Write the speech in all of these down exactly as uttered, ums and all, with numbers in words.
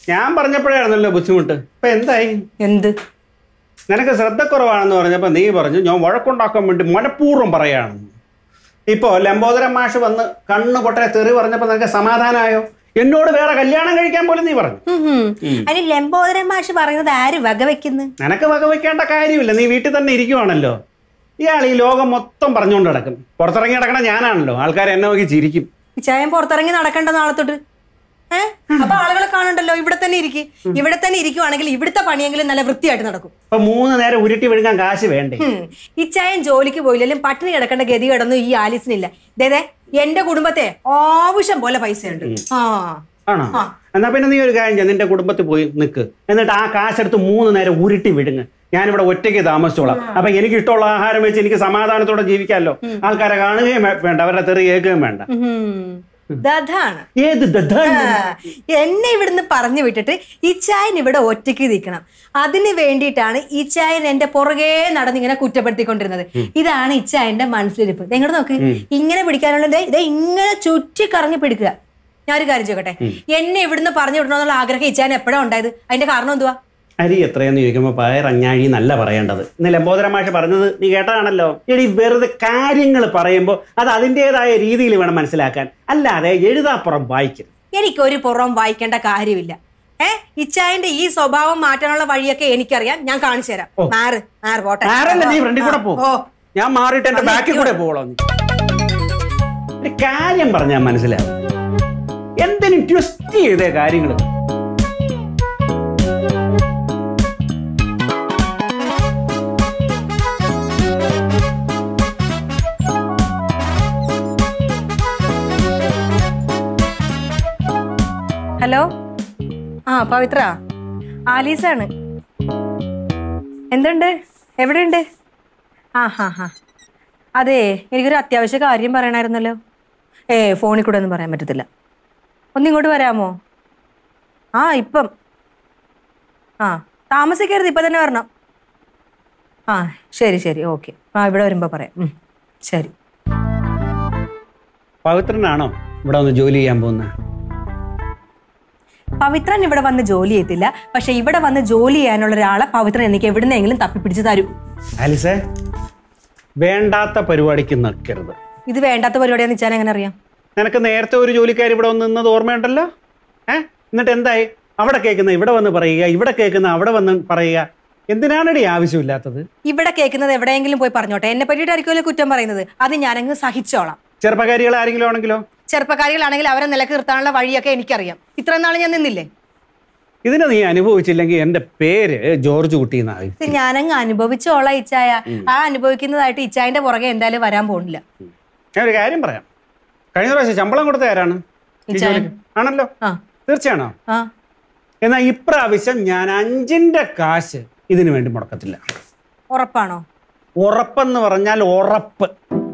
ഞാൻ പറഞ്ഞപ്പോഴായിരുന്നല്ലോ ബുദ്ധിമുട്ട്. ഇപ്പൊ എന്തായി? എന്ത്? നിനക്ക് ശ്രദ്ധക്കുറവാണെന്ന് പറഞ്ഞപ്പോ നീ പറഞ്ഞു ഞാൻ വഴക്കുണ്ടാക്കാൻ വേണ്ടി മനഃപൂർവ്വം പറയാണെന്ന്. ഇപ്പോ ലംബോദരൻ മാഷ് വന്ന് കണ്ണ് പൊട്ടരെ തെറി പറഞ്ഞപ്പോ നിനക്ക് സമാധാനമായോ? എന്നോട് വേറെ കല്യാണം കഴിക്കാൻ പോലും നീ പറഞ്ഞു. അതിന് ലംബോദരൻ മാഷ് പറയുന്നത് ആര് വകവെക്കുന്നു? നിനക്ക് വകവെക്കേണ്ട കാര്യമില്ല, നീ വീട്ടിൽ തന്നെ ഇരിക്കുവാണല്ലോ. ഇയാൾ ഈ ലോകം മൊത്തം പറഞ്ഞുകൊണ്ട് നടക്കും. പുറത്തിറങ്ങി നടക്കണ ഞാനാണല്ലോ, ആൾക്കാർ എന്നെ നോക്കി ചിരിക്കും. ചായം പുറത്തിറങ്ങി നടക്കണ്ട നാളെ തൊട്ട്. ഏഹ് അപ്പൊ ആളുകളെ കാണണ്ടല്ലോ. ഇവിടെ തന്നെ ഇരിക്കും. ഇവിടെ തന്നെ ഇരിക്കുവാണെങ്കിൽ ഇവിടുത്തെ പണിയെങ്കിലും നല്ല വൃത്തിയായിട്ട് നടക്കും. അപ്പൊ മൂന്ന് നേരം ഉരുട്ടി വിഴുങ്ങാൻ കാശ് വേണ്ടേ? ഈ ചായം ജോലിക്ക് പോയില്ലെങ്കിലും പട്ടിണി കിടക്കേണ്ട ഗതി കിടന്നു ഈ ആലീസിനില്ല. ഇതേ എന്റെ കുടുംബത്തെ ആവശ്യം പോലെ പൈസ ഉണ്ട്. ആ ആണോ? എന്നാ പിന്നെ നീ ഒരു കാര്യം ചെയ്യാം, നിന്റെ കുടുംബത്തിൽ പോയി നിൽക്ക്. എന്നിട്ട് ആ കാശെടുത്ത് മൂന്ന് നേരം ഉരുട്ടി വിടുങ്ങ്. ഞാനിവിടെ ഒറ്റയ്ക്ക് താമസിച്ചോളാം. അപ്പൊ എനിക്ക് ഇഷ്ടമുള്ള ആഹാരം വെച്ച് എനിക്ക് സമാധാനത്തോടെ ജീവിക്കാമല്ലോ. ആൾക്കാരെ കാണുകയും വേണ്ട, അവരുടെ തെറി കേൾക്കുകയും വേണ്ട. ദധാണ്. ഏത് ദധാണ്? എന്നെ ഇവിടുന്ന് പറഞ്ഞു വിട്ടിട്ട് ഇച്ചായൻ ഇവിടെ ഒറ്റയ്ക്ക് നിൽക്കണം. അതിന് വേണ്ടിയിട്ടാണ് ഇച്ചായൻ എന്റെ പുറകെ നടന്നിങ്ങനെ കുറ്റപ്പെടുത്തിക്കൊണ്ടിരുന്നത്. ഇതാണ് ഇച്ചായന്റെ മനസ്സിലിരിപ്പ്. നിങ്ങളുടെ നോക്ക്, ഇങ്ങനെ പിടിക്കാനുള്ളത് ഇതേ ഇങ്ങനെ ചുറ്റി കറങ്ങി പിടിക്കുക. ഞാനൊരു കാര്യം ചോദിക്കട്ടെ, എന്നെ ഇവിടുന്ന് പറഞ്ഞു വിടണമെന്നുള്ള ആഗ്രഹം ഇച്ചായൻ എപ്പോഴാണ് ഉണ്ടായത്? അതിന്റെ കാരണം എന്തുവാ? അരി എത്രയെന്ന് ചോദിക്കുമ്പോൾ പയറഞ്ഞാഴി നല്ല പറയേണ്ടത്. ഇന്ന് ലംബോദരൻ മാഷ് പറഞ്ഞത് നീ കേട്ടതാണല്ലോ. എടി വെറുതെ കാര്യങ്ങൾ പറയുമ്പോൾ അത് അതിൻ്റെതായ രീതിയിൽ വേണം മനസ്സിലാക്കാൻ, അല്ലാതെ എഴുതാപ്പുറം വായിക്കരുത്. എനിക്കൊരു പുറം വായിക്കേണ്ട കാര്യമില്ല. ഏഹ് ഇച്ചായന്റെ ഈ സ്വഭാവം മാറ്റാനുള്ള വഴിയൊക്കെ എനിക്കറിയാം. ഞാൻ കാണിച്ചു തരാം. മാറ് മാറ് പോട്ടെ. നീ ഫ്രണ്ടിൽ കൂടെ പോ, ഞാൻ മാറിയിട്ട് എന്റെ ബാക്കിൽ കൂടെ പോകണോ? ഒരു കാര്യം പറഞ്ഞാൽ മനസ്സിലാവും. എന്തിനും ട്വിസ്റ്റ് ചെയ്തേ കാര്യങ്ങൾ. ഹലോ, ആ പവിത്ര, ആലീസാണ്. എന്തുണ്ട്? എവിടെയുണ്ട്? ആ ഹാ ഹാ അതെ, എനിക്കൊരു അത്യാവശ്യ കാര്യം പറയണമായിരുന്നല്ലോ. ഏ ഫോണിൽ കൂടെ ഒന്നും പറയാൻ പറ്റത്തില്ല. ഒന്നിങ്ങോട്ട് വരാമോ? ആ ഇപ്പം ആ താമസിക്കരുത്, ഇപ്പം തന്നെ വരണം. ആ ശരി ശരി ഓക്കെ. ആ ഇവിടെ വരുമ്പോൾ പറയാം. ശരി. പവിത്രനാണോ ഇവിടെ വന്ന് ജോലി ചെയ്യാൻ പോകുന്നത്? പവിത്രൻ ഇവിടെ വന്ന് ജോലി ചെയ്യത്തില്ല. പക്ഷെ ഇവിടെ വന്ന് ജോലി ചെയ്യാനുള്ള ഒരാളെ പവിത്രൻ എനിക്ക് എവിടുന്നെങ്കിലും തപ്പിപ്പിടിച്ച് തരും. ആലിസേ, വേണ്ടാത്ത പരിപാടിക്ക് നിൽക്കരുത്. ഇത് വേണ്ടാത്ത പരിപാടിയാന്ന് വെച്ചാൽ എങ്ങനെ അറിയാം? നിനക്ക് നേരത്തെ ഒരു ജോലിക്കാർ ഇവിടെ വന്ന് നിന്നത് ഓർമ്മയുണ്ടല്ലോ. ഏഹ് എന്നിട്ട് എന്തായി? അവിടെ കേൾക്കുന്ന ഇവിടെ വന്ന് പറയുക, ഇവിടെ കേൾക്കുന്ന അവിടെ വന്ന് പറയുക. എന്തിനാണടി ആവശ്യമില്ലാത്തത്? ഇവിടെ കേൾക്കുന്നത് എവിടെയെങ്കിലും പോയി പറഞ്ഞോട്ടെ. എന്നെ പറ്റിയിട്ടായിരിക്കുമല്ലോ കുറ്റം പറയുന്നത്. അത് ഞാനങ്ങ് സഹിച്ചോളാം. ചെറുപ്പക്കാരികൾ ആരെങ്കിലും ആണെങ്കിലോ? ചെറുപ്പക്കാരികളാണെങ്കിൽ അവരെ നിലക്ക് നിർത്താനുള്ള വഴിയൊക്കെ എനിക്കറിയാം. ഇത്ര നാൾ ഞാൻ നിന്നില്ലേ? ഇതിനെ നീ അനുഭവിച്ചില്ലെങ്കിൽ എന്റെ പേര് ജോർജ് കുട്ടി എന്നായി. ഞാനങ്ങ് അനുഭവിച്ചോളാം ഇച്ചായ. ആ അനുഭവിക്കുന്നതായിട്ട് ഇച്ചായന്റെ പുറകെ എന്തായാലും വരാൻ പോകുന്നില്ല. ഞാൻ ഒരു കാര്യം പറയാം. കഴിഞ്ഞ പ്രാവശ്യം ശമ്പളം കൊടുത്ത ആരാണ്? ആണല്ലോ. തീർച്ചയാണോ? എന്നാ ഇപ്രാവശ്യം ഞാൻ അഞ്ചിന്റെ കാശ് ഇതിനു വേണ്ടി മുടക്കത്തില്ല. ഉറപ്പാണോ? ഉറപ്പെന്ന് പറഞ്ഞാൽ ഉറപ്പ്.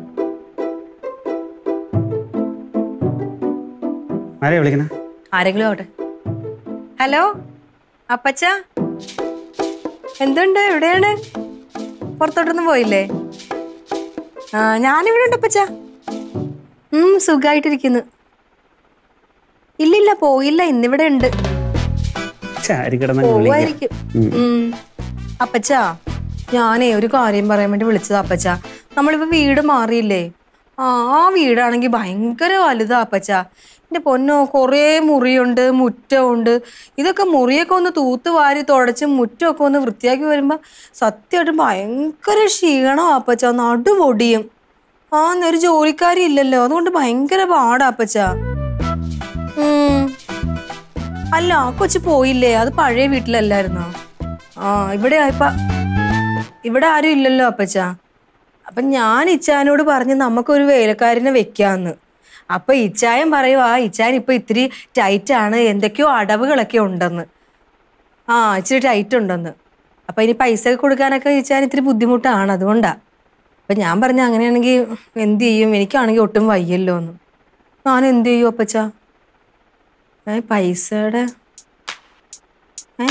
ആരെയാ വിളിക്കണ? ആരെങ്കിലും ആവട്ടെ. ഹലോ അപ്പച്ച, എന്തുണ്ട്? എവിടെയാണ്? പുറത്തോട്ടൊന്നും പോയില്ലേ? ആ ഞാനിവിടെ ഉണ്ട് അപ്പച്ച. ഉം സുഖായിട്ടിരിക്കുന്നു. ഇല്ലില്ല പോയില്ല, ഇന്നിവിടെ ഉണ്ട്. പോവായിരിക്കും. അപ്പച്ച ഞാനേ ഒരു കാര്യം പറയാൻ വേണ്ടി വിളിച്ചതാ അപ്പച്ച. നമ്മളിപ്പോ വീട് മാറിയില്ലേ? ആ ആ വീടാണെങ്കിൽ ഭയങ്കര വലുതാ അപ്പച്ച. എൻ്റെ പൊന്നോ, കുറേ മുറിയുണ്ട്, മുറ്റമുണ്ട്. ഇതൊക്കെ മുറിയൊക്കെ ഒന്ന് തൂത്ത് വാരി തുടച്ച് മുറ്റമൊക്കെ ഒന്ന് വൃത്തിയാക്കി വരുമ്പോൾ സത്യമായിട്ടും ഭയങ്കര ക്ഷീണോ അപ്പച്ച, നടുപൊടിയും. ആ ഒരു ജോലിക്കാരി ഇല്ലല്ലോ, അതുകൊണ്ട് ഭയങ്കര പാടാ അപ്പച്ച. ഉം അല്ല ആ കൊച്ചു പോയില്ലേ? അത് പഴയ വീട്ടിലല്ലായിരുന്നോ? ആ ഇവിടെ ഇപ്പൊ ഇവിടെ ആരും ഇല്ലല്ലോ അപ്പച്ച. അപ്പൊ ഞാൻ ഇച്ചായനോട് പറഞ്ഞ് നമുക്കൊരു വേലക്കാരനെ വെക്കാന്ന്. അപ്പൊ ഇച്ചായൻ പറയുവാ ഇച്ചായൻ ഇപ്പൊ ഇത്തിരി ടൈറ്റാണ്, എന്തൊക്കെയോ അടവുകളൊക്കെ ഉണ്ടെന്ന്. ആ ഇച്ചിരി ടൈറ്റ് ഉണ്ടെന്ന്. അപ്പൊ ഇനി പൈസ കൊടുക്കാനൊക്കെ ഇച്ചായൻ ഇത്തിരി ബുദ്ധിമുട്ടാണ്, അതുകൊണ്ടാ. അപ്പൊ ഞാൻ പറഞ്ഞ അങ്ങനെയാണെങ്കിൽ എന്ത് ചെയ്യും? എനിക്കാണെങ്കിൽ ഒട്ടും വയ്യല്ലോ എന്ന്. ഞാൻ എന്ത് ചെയ്യും അപ്പച്ച? ഏ പൈസയുടെ ഏ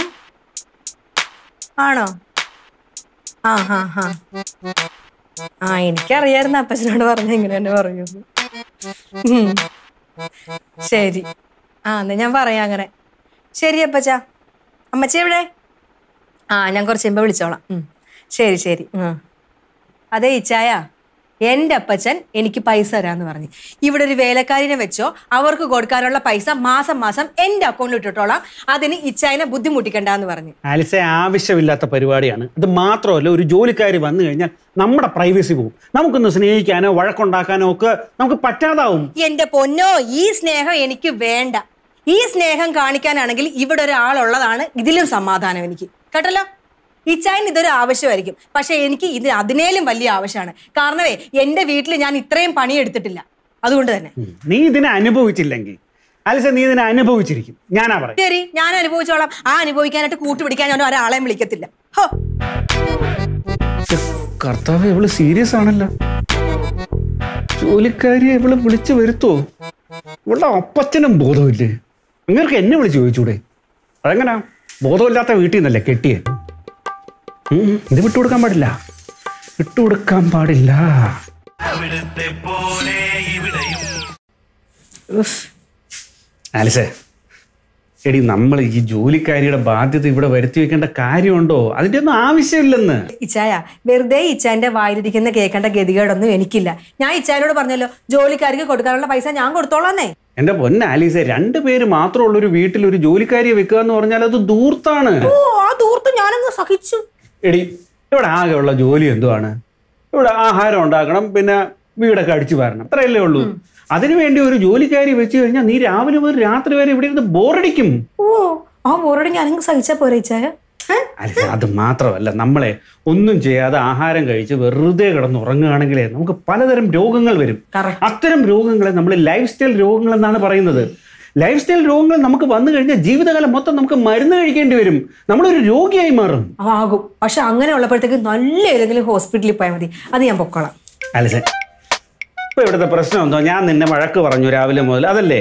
ആണോ? ആ ഹാ ഹാ ആ എനിക്കറിയായിരുന്നു അപ്പച്ചനോട് പറഞ്ഞ ഇങ്ങനെ തന്നെ പറയുന്നു. ശരി, ആ എന്നാ ഞാൻ പറയാം അങ്ങനെ. ശരി അപ്പച്ച. അമ്മച്ച എവിടെ? ആ ഞാൻ കുറച്ച് കഴിയുമ്പോൾ വിളിച്ചോളാം. ഉം. ശരി ശരി. ആ അതെ ഇച്ചായ, എൻ്റെ അപ്പച്ചൻ എനിക്ക് പൈസ തരാന്ന് പറഞ്ഞു. ഇവിടെ ഒരു വേലക്കാരിനെ വെച്ചോ, അവർക്ക് കൊടുക്കാനുള്ള പൈസ മാസം മാസം എൻ്റെ അക്കൗണ്ടിൽ ഇട്ടിട്ടോളാം, അതിന് ഇച്ചായനെ ബുദ്ധിമുട്ടിക്കണ്ടെന്ന് പറഞ്ഞു. ആലിസെ, ആവശ്യമില്ലാത്ത പരിപാടിയാണ്. അത് മാത്രമല്ല, ഒരു ജോലിക്കാരി വന്നു കഴിഞ്ഞാൽ നമ്മുടെ പ്രൈവസി പോകും. നമുക്കൊന്ന് സ്നേഹിക്കാനോ വഴക്കുണ്ടാക്കാനോ ഒക്കെ നമുക്ക് പറ്റാതാവും. എൻ്റെ പൊന്നോ, ഈ സ്നേഹം എനിക്ക് വേണ്ട. ഈ സ്നേഹം കാണിക്കാനാണെങ്കിൽ ഇവിടെ ഒരാളുള്ളതാണ് ഇതിലും സമാധാനം എനിക്ക്. കേട്ടല്ലോ? ഇച്ചായന് ഇതൊരു ആവശ്യമായിരിക്കും, പക്ഷെ എനിക്ക് ഇത് അതിനേലും വലിയ ആവശ്യമാണ്. കാരണമേ എൻ്റെ വീട്ടിൽ ഞാൻ ഇത്രയും പണിയെടുത്തിട്ടില്ല, അതുകൊണ്ട് തന്നെ. നീ ഇതിനെ അനുഭവിച്ചില്ലെങ്കിൽ ആലിസ, നീ ഇതിനെ അനുഭവിച്ചിരിക്കും. ഞാനാ പറയാം. ശരി, ഞാൻ അനുഭവിച്ചോളാം. ആ അനുഭവിക്കാനായിട്ട് കൂട്ടുപിടിക്കാൻ ഞാൻ ഒരാളെയും വിളിക്കത്തില്ല. കർത്താവ്, ഇവള് സീരിയസ് ആണല്ലോ. ജോലിക്കാരിയെ ഇവള് വിളിച്ചു വരുത്തോ? ഇവളുടെ അപ്പച്ചനും ബോധമില്ലേ? നിങ്ങൾക്ക് എന്നെ വിളിച്ച് ചോദിച്ചൂടെ? അതെങ്ങനാ? ബോധമില്ലാത്ത വീട്ടിൽ നിന്നല്ലേ കെട്ടിയേ? ഇത് വിട്ടുകൊടുക്കാൻ പാടില്ല, വിട്ടുകൊടുക്കാൻ പാടില്ല. ആലിസേ, എടി, നമ്മൾ ഈ ജോലിക്കാരിയുടെ ബാധ്യത ഇവിടെ വരുത്തി വെക്കേണ്ട കാര്യമുണ്ടോ? അതിന്റെ ഒന്നും ആവശ്യമില്ലെന്ന്. ഇച്ചായ, വെറുതെ ഇച്ചാന്റെ വായിലിരിക്കുന്ന കേൾക്കേണ്ട ഗതികേടൊന്നും എനിക്കില്ല. ഞാൻ ഇച്ചാനോട് പറഞ്ഞല്ലോ, ജോലിക്കാരിക്ക് കൊടുക്കാനുള്ള പൈസ ഞാൻ കൊടുത്തോളാന്നേ. എന്റെ പൊന്ന ആലീസെ, രണ്ടുപേര് മാത്രമുള്ള ഒരു വീട്ടിൽ ഒരു ജോലിക്കാരിയെ വെക്കുക എന്ന് പറഞ്ഞാൽ അത് ദൂർത്താണ്. ഓ, ആ ദൂർത്ത് ഞാനങ്ങ് സഹിച്ചു. എടി, ഇവിടെ ആകെയുള്ള ജോലി എന്തുവാണ്? ഇവിടെ ആഹാരം ഉണ്ടാക്കണം, പിന്നെ വീടൊക്കെ അടിച്ചു വാരണം, അത്രയല്ലേ ഉള്ളൂ. അതിനുവേണ്ടി ഒരു ജോലിക്കാരി വെച്ച് കഴിഞ്ഞാൽ നീ രാവിലെ മുതൽ രാത്രി വരെ ഇവിടെ ഇരുന്ന് ബോറടിക്കും. ഓ, ആ ബോറടി ഞാനങ്ങ് സഹിച്ചാ പോരെ ഇച്ചായ? അല്ല, അത് മാത്രമല്ല, നമ്മളെ ഒന്നും ചെയ്യാതെ ആഹാരം കഴിച്ച് വെറുതെ കിടന്ന് ഉറങ്ങുകയാണെങ്കിലേ നമുക്ക് പലതരം രോഗങ്ങൾ വരും. അത്തരം രോഗങ്ങളെ നമ്മൾ ലൈഫ് സ്റ്റൈൽ രോഗങ്ങൾ എന്നാണ് പറയുന്നത്. ലൈഫ് സ്റ്റൈൽ രോഗങ്ങൾ നമുക്ക് വന്നു കഴിഞ്ഞാൽ ജീവിതകാലം മൊത്തം നമുക്ക് മരുന്ന് കഴിക്കേണ്ടി വരും. നമ്മളൊരു രോഗിയായി മാറും. ആകും. പക്ഷെ അങ്ങനെ ഉള്ളപ്പോഴത്തേക്ക് നല്ല ഏതെങ്കിലും ഹോസ്പിറ്റലിൽ പോയാൽ മതി, അത് ഞാൻ പൊക്കോളാം. അലിസെ, ഇപ്പൊ ഇവിടുത്തെ പ്രശ്നം എന്തോ? ഞാൻ നിന്നെ വഴക്ക് പറഞ്ഞു രാവിലെ മുതൽ, അതല്ലേ?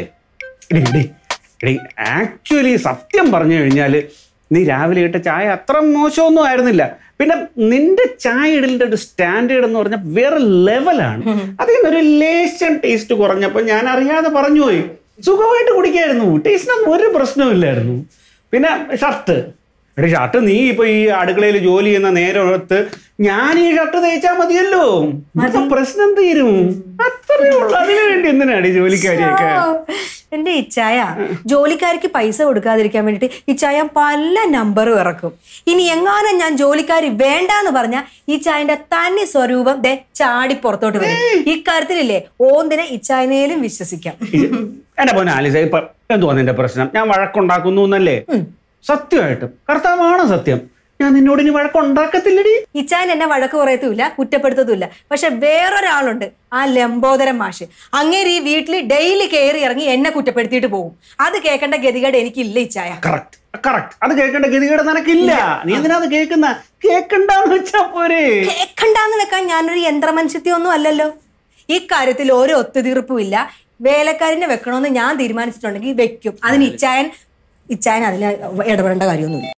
ആക്ച്വലി സത്യം പറഞ്ഞു കഴിഞ്ഞാല് നീ രാവിലെ ഇട്ട ചായ അത്ര മോശമൊന്നും ആയിരുന്നില്ല. പിന്നെ നിന്റെ ചായ ഇടലിന്റെ ഒരു സ്റ്റാൻഡേർഡ് എന്ന് പറഞ്ഞാൽ വേറെ ലെവലാണ്. അതിൽ നിന്നൊരു ലേശം ടേസ്റ്റ് കുറഞ്ഞപ്പോൾ ഞാൻ അറിയാതെ പറഞ്ഞു പോയി. സുഖമായിട്ട് കുടിക്കായിരുന്നു, ടേസ്റ്റിനൊന്നും ഒരു പ്രശ്നമില്ലായിരുന്നു. പിന്നെ ഷർട്ട്, എടി ഷർട്ട് നീ ഇപ്പൊ ഈ അടുക്കളയിൽ ജോലി ചെയ്യുന്ന നേരത്ത് ഞാൻ ഈ ഷർട്ട് തേച്ചാൽ മതിയല്ലോ, പ്രശ്നം തീരും. അത്രേ ഉള്ളൂ. അതിനു വേണ്ടി എന്തിനാണ് ഈ ജോലിക്കാരിയൊക്കെ? എന്റെ ഇച്ചായ, ജോലിക്കാരിക്ക് പൈസ കൊടുക്കാതിരിക്കാൻ വേണ്ടിട്ട് ഇച്ചായ പല നമ്പറും ഇറക്കും. ഇനി എങ്ങാനും ഞാൻ ജോലിക്കാരി വേണ്ടാന്ന് പറഞ്ഞാൽ ഇച്ചായന്റെ തനി സ്വരൂപം ദേ ചാടി പുറത്തോട്ട് വരും. ഇക്കാര്യത്തിലില്ലേ ഓന്തിനെ ഇച്ചായനേലും വിശ്വസിക്കാം. എന്റെ പോന്നെ ആലിസ, ഇപ്പൊ എന്തുവാ നിന്റെ പ്രശ്നം? ഞാൻ വഴക്കുണ്ടാക്കുന്നു എന്നല്ലേ? സത്യമായിട്ടും കർത്താവാണ് സത്യം, ഞാൻ നിന്നോട് ഇനി വഴക്കുണ്ടാക്കത്തില്ലടി. ഇച്ചായൻ എന്നെ വഴക്ക് പറയത്തുമില്ല, കുറ്റപ്പെടുത്തതുമില്ല. പക്ഷെ വേറൊരാളുണ്ട്, ആ ലംബോദരൻ മാഷ്. അങ്ങേര് ഈ വീട്ടിൽ ഡെയിലി കയറി ഇറങ്ങി എന്നെ കുറ്റപ്പെടുത്തിയിട്ട് പോകും. അത് കേൾക്കേണ്ട ഗതികേട് എനിക്കില്ല ഇച്ചായ. കറക്റ്റ് കറക്റ്റ് അത് കേൾക്കേണ്ട ഗതികേട് നിനക്കില്ല. നീ എന്തിനാ അത് കേൾക്കുന്ന? കേൾക്കണ്ടെന്ന് വെച്ചാ പോരെ. കേൾക്കണ്ടെന്ന് വെക്കാൻ ഞാനൊരു യന്ത്രമനുഷ്യത്വം ഒന്നും അല്ലല്ലോ. ഈ കാര്യത്തിൽ ഒരു ഒത്തുതീർപ്പും ഇല്ല. വേലക്കാരനെ വെക്കണമെന്ന് ഞാൻ തീരുമാനിച്ചിട്ടുണ്ടെങ്കിൽ വെക്കും. അതിന് ഇച്ചായൻ ഇച്ചായൻ അതിൽ ഇടപെടേണ്ട കാര്യമൊന്നുമില്ല.